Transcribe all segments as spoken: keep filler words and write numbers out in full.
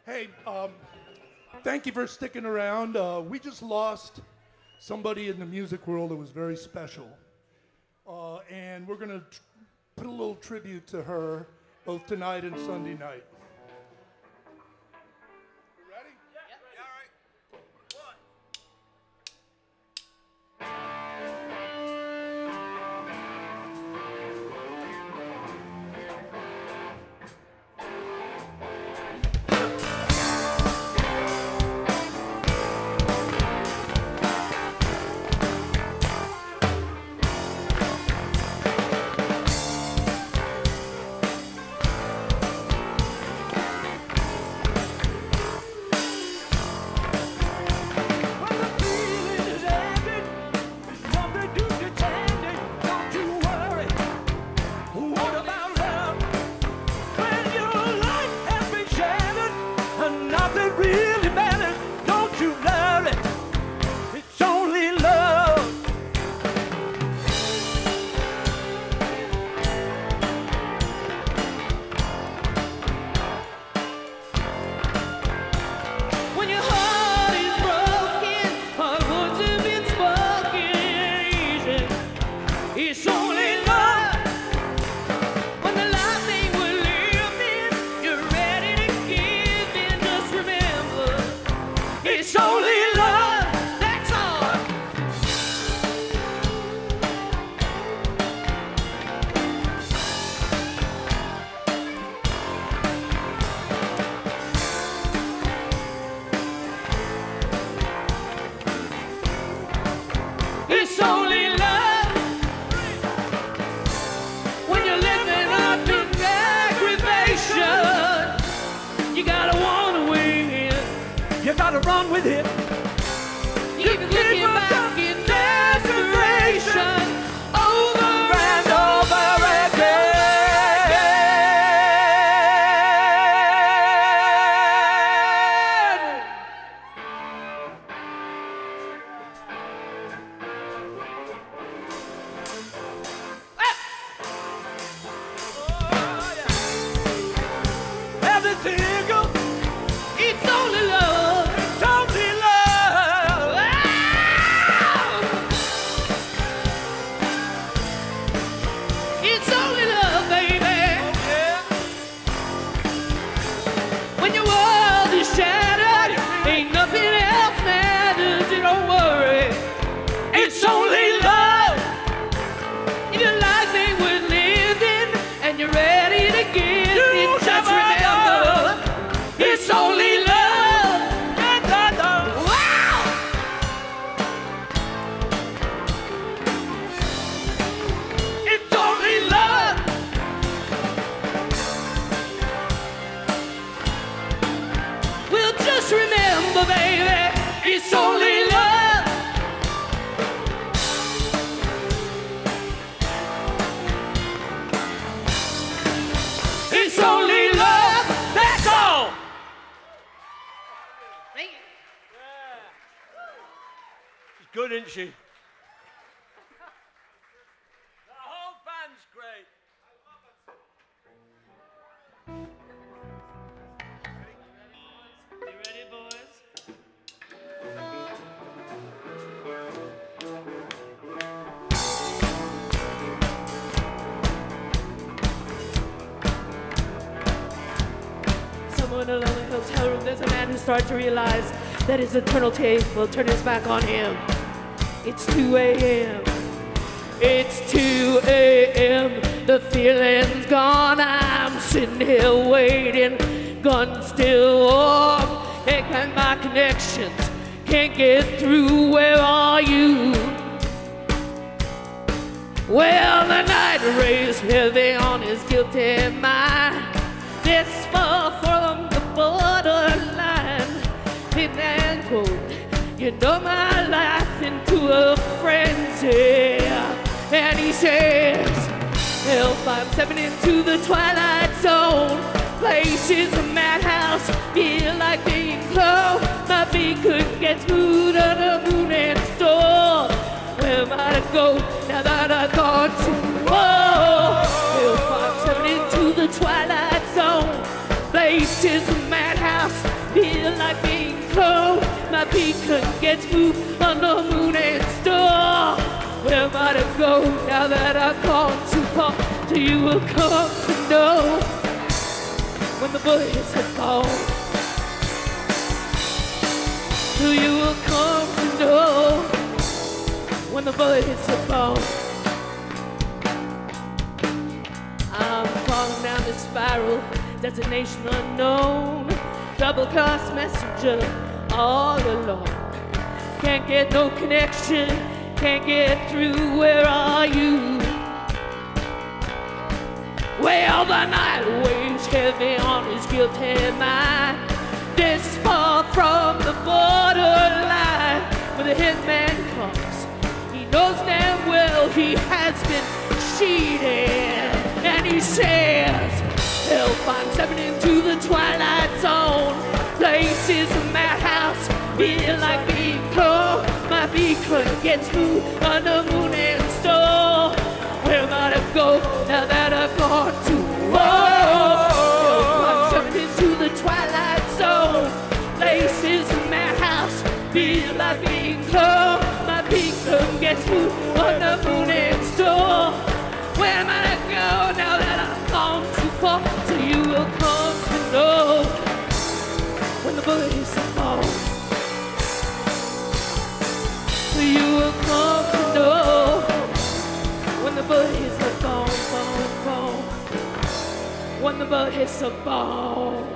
Hey, um, thank you for sticking around. Uh, we just lost somebody in the music world that was very special. Uh, and we're going to put a little tribute to her both tonight and Sunday night. You ready? Yeah. Yeah, all right. One. Run with it. You can get it back in desperation, over and over again. Ah! Oh, yeah. Everything goes. It's only love. Remember, baby, it's only love. It's only love, that's all. Thank you. Yeah. She's good, isn't she? The whole band's great. In a lonely hotel room, there's a man who starts to realize that his eternal tape will turn his back on him. It's two a m It's two a m The feeling's gone. I'm sitting here waiting. Gun still warm. Can't find my connections. Can't get through. Where are you? Well, the night rays heavy on his guilty mind. This far from the borderline, thin and cold, you know my life into a frenzy. And he says, help, I'm stepping into the twilight zone. Place is a madhouse, feel like being close. My feet could get through to the moon and storm. Where am I to go now that I've gone too far? Help, I'm stepping into the twilight zone. Place is a madhouse, feel like being close. My beacon gets moved on the moon and star. Where might I go now that I've gone too far? So you will come to know when the bullet hits the bone. So you will come to know when the bullet hits the bone. I'm falling down the spiral, destination unknown. Double cross messenger, all alone. Can't get no connection, can't get through. Where are you? Well, the night weighs heavy on his guilty mind. This far from the borderline, when the hitman comes, he knows damn well he has been cheated. And he says, he'll find stepping into the twilight zone. Place is a madhouse, feel like being cold. My beacon gets moved on the moon and star. Where might I go now that I've gone too far? He'll find stepping into the twilight zone. Place is a madhouse, feel like being cold. My beacon gets moved on the moon and star. Where might I go now that I've gone too far? So you will come to know when the bullet hits the bone. So you will come to know when the bullet hits the bone, bone, bone. When the bullet hits the bone.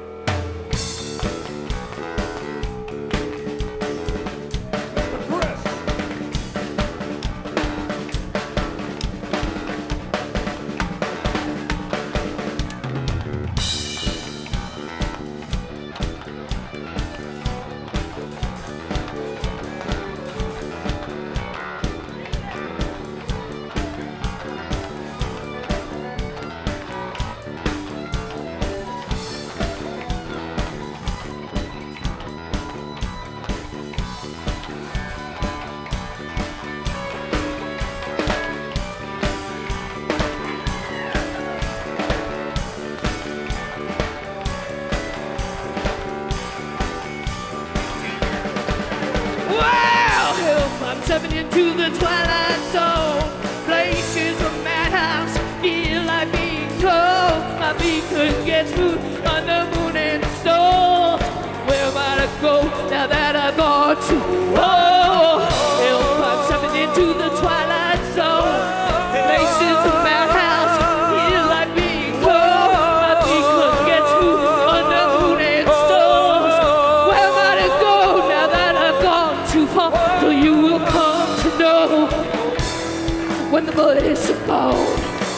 Stepping into the twilight zone. Place is a madhouse, feel like being cold. My beacon gets moved on the moon and stars. Where might I go now that I've gone too low? I'm stepping into the twilight zone. Place is a madhouse, feel like being cold. My beacon gets moved on the moon and stars. Where might I go now that I've gone too far? So you will come to know when the bullet hits the bone.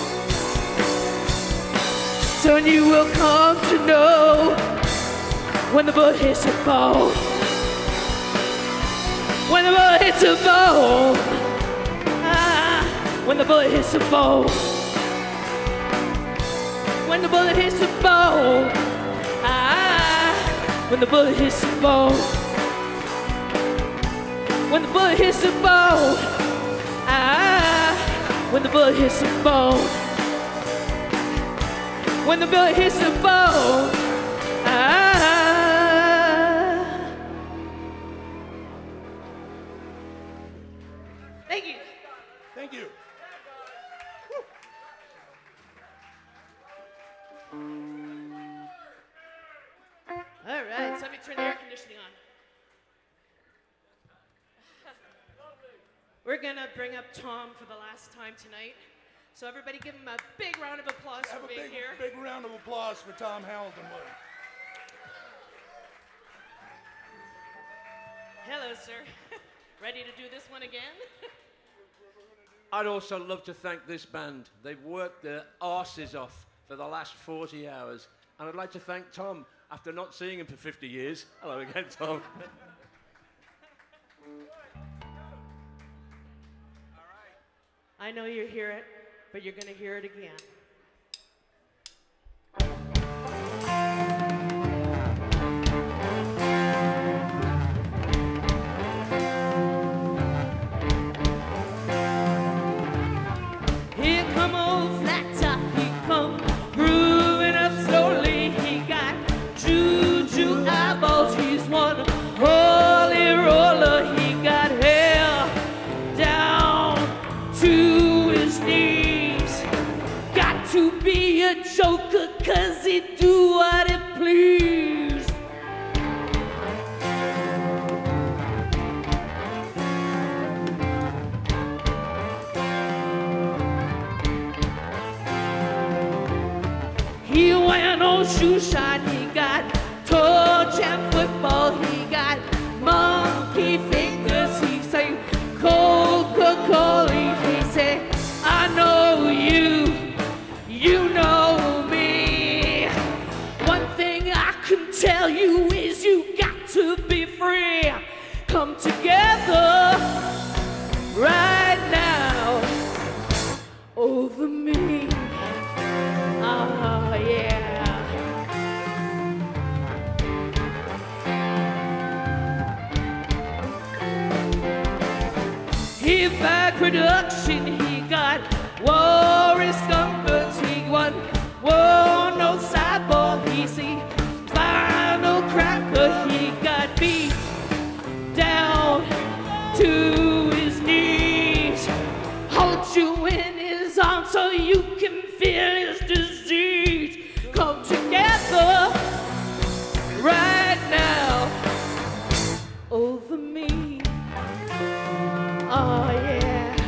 Son, you will come to know when the bullet hits the bone. When the bullet hits the bone. Ah, when the bullet hits the bone. When the bullet hits the bone. Ah, when the bullet hits the bone. When the bullet hits the bone, ah, when the bullet hits the bone. When the bullet hits the bone, ah. Thank you. Thank you. All right, so let me turn the air conditioning on. We're gonna bring up Tom for the last time tonight. So everybody give him a big round of applause Have for a being big, here. big round of applause for Tom Hamilton. Hello, sir. Ready to do this one again? I'd also love to thank this band. They've worked their arses off for the last forty hours. And I'd like to thank Tom, after not seeing him for fifty years. Hello again, Tom. I know you hear it, but you're gonna hear it again. Here come old flat top, he come grooving up slowly. He got juju out. tell you is you got to be free. Come together right now over me. Oh, yeah. He back production, he got Warris Gumbers, he won. Whoa, no sideball, he see Final Cracker, he got beat down to his knees. Hold you in his arms so you can feel his disease. Come together right now over me. Oh yeah.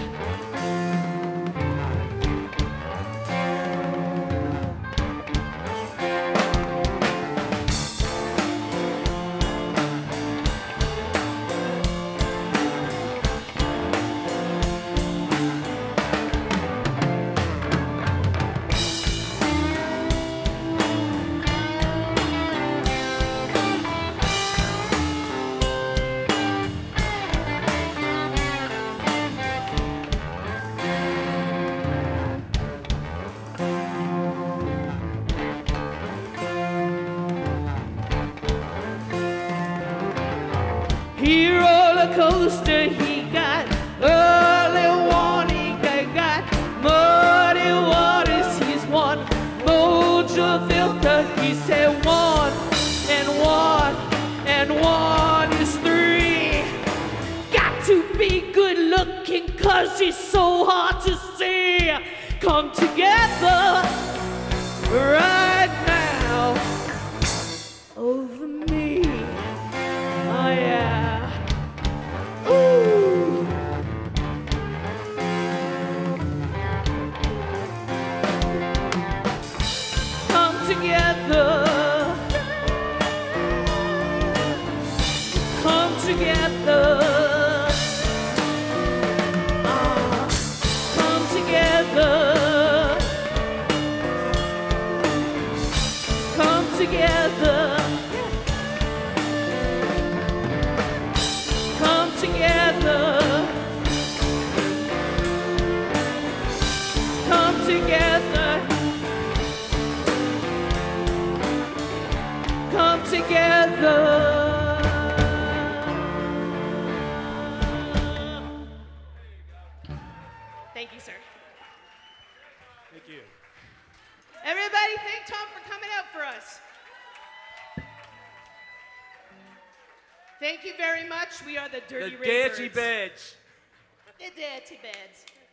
He roller coaster, he got early warning, he got muddy waters, he's one mojo filter. He said one and one and one is three. Got to be good looking cause he's so hard to see. Come together right now over me. Oh yeah. Ooh. Come together. Come together. Ah, come together. Come together. Come together. Come together. Come together. Thank you, sir. Thank you. Everybody, thank Tom for coming out for us. Thank you very much. We are the Dirty The Dirty Reybirds. Birds. The Dirty Birds.